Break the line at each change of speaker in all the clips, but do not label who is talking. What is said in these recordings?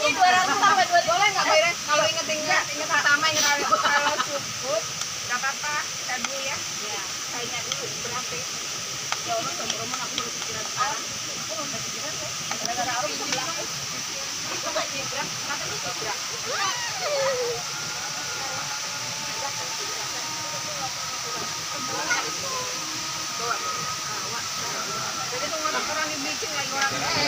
Ini 200 sampai 200. Boleh nggak bayarnya? Kalau inget pertama kalau cukup nggak apa-apa. Kita dulu ya. Iya. Kayaknya dulu berapa? Ya Allah, temen-temen aku baru pikiran sekarang. Aku belum pikiran kok. Gara-gara aku sebelah. Itu nggak jebrak, tapi itu jebrak. Bawa. Jadi tuh orang dibikin lagi orang.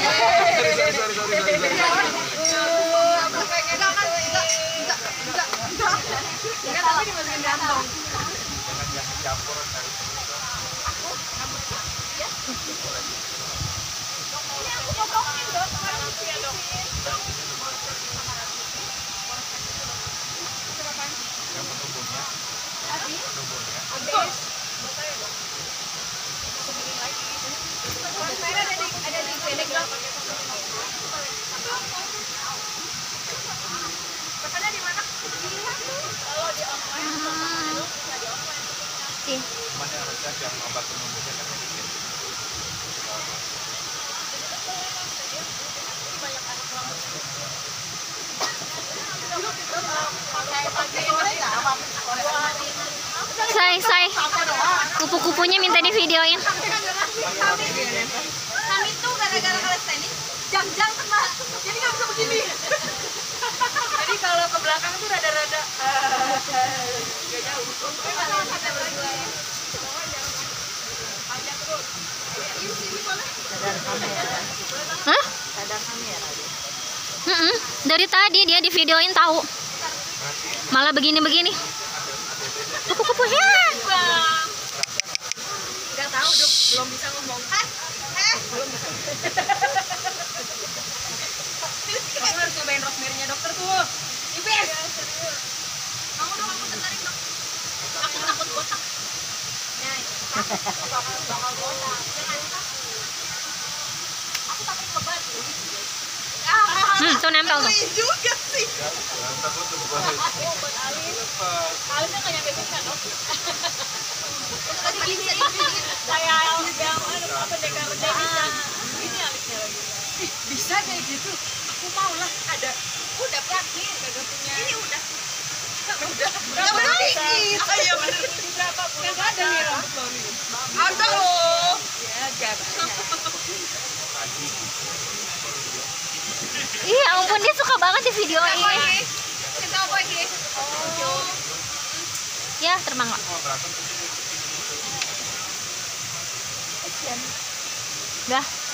Enggak, tapi dimasukin kantong. Jangan campur dari aku rambut ya. Ini aku potongin dong, kemarin ya dong. Yang penumbuhnya. Habis. Ada di klinik dong. Pesannya di mana? Kalau di online, bisa di offline. Cuman yang resep yang obat penumbuhnya kan sedikit.
Say, kupu-kupunya minta di videoin.
Kami tuh gara-gara kalesenis jam-jam kena, jadi nggak bisa begini. Jadi kalau ke belakang tuh rada-rada nggak jauh. Kita berdua ya. Panjang terus. Ini boleh.
Sadar kamera.
Hah?
Sadar kamera.
Dari tadi dia di videoin tahu. Malah begini-begini. Kupu-kupunya.
Nggak tahu, Dok. Belum bisa ngomong. Belum bisa. Aku harus cobain rosemary-nya dokter tuh. Ibis. Kamu dong, aku tertarik dok. Aku takut botak. Ya, bakal botak. Aku takut lebat.
Tuh nempel tuh.
Juga sih.
Takut tuh buat
Alis. Alisnya nggak nyampe bisa dok. Tadi bisa kayak yang pendekar bisa. Ini alisnya lagi. Bisa kayak gitu. Aku mau lah ada. Udah yakin kagak punya. Ini udah. Udah berapa? Oh iya bener. Berapa bulan? Kagak ada nih rambut baru. Ada loh. Ya jangan.
Iya ampun, dia suka banget di videoin.
Kita apa lagi? Oh.
Ya terbang lah. Dah.